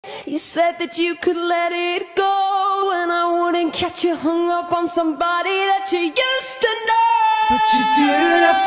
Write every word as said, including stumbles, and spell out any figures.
You said that you could let it go, and I wouldn't catch you hung up on somebody that you used to know. But you did.